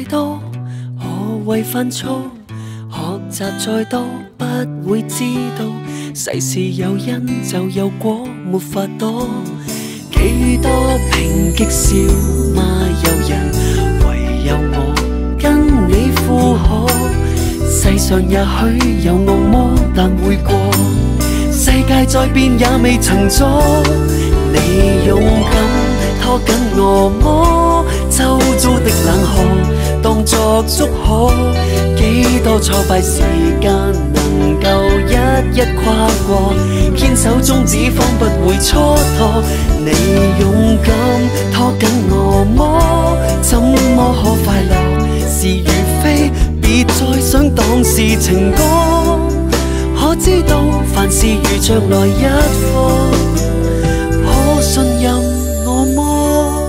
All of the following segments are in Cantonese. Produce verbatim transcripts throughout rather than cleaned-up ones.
多，何謂犯錯？學習再多，不會知道世事有因就有果，沒法躲。幾多抨擊笑罵由人，唯有我跟你附和。世上也許有惡魔，但會過。世界再變也未曾阻，你勇敢拖緊我摸，周遭的冷河當作祝賀。幾多挫敗時間能夠一一跨過，堅守宗旨方不會蹉跎。你勇敢拖緊我摸，怎麼可快樂？是與非，別再想當是情歌。可知道凡事如着來一課，可信任我麼？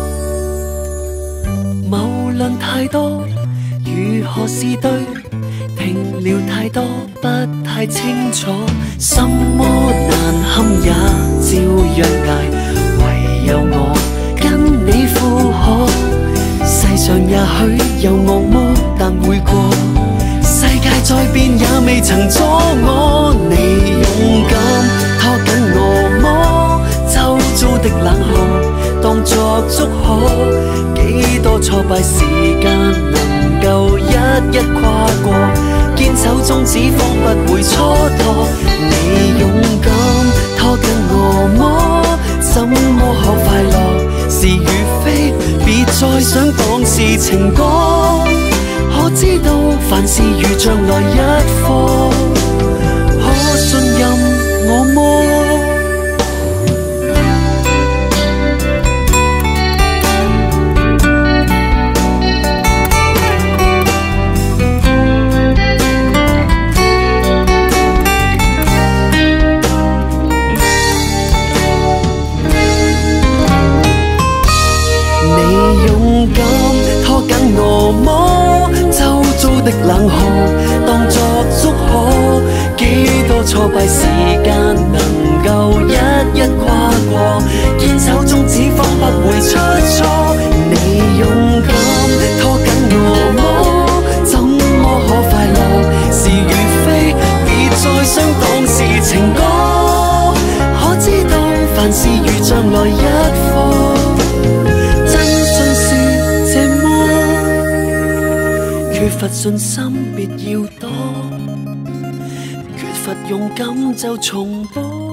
謬論太多，如何是對？聽了太多，不太清楚。什麼難堪也照樣捱，唯有我跟你附和。世上也許有惡魔，但會過。世界再變也未曾阻我，你勇敢拖緊我摸，周遭的冷酷當作祝賀。幾多挫敗時間能夠一一跨過，堅守宗旨方不會蹉跎。你勇敢拖緊我摸，怎麼可快樂？是與非，別再想當是情歌。可知道凡事如像來一課，可信任我麼？你勇敢拖緊我摸，周遭的冷酷當作祝賀。幾多挫敗時間能夠一一跨過，堅守宗旨方不會出錯。你勇敢拖緊我摸，怎麼可快樂？是與非，別再想當是情歌。可知道凡事如像來一課，缺乏信心別要躲，缺乏勇敢就重播。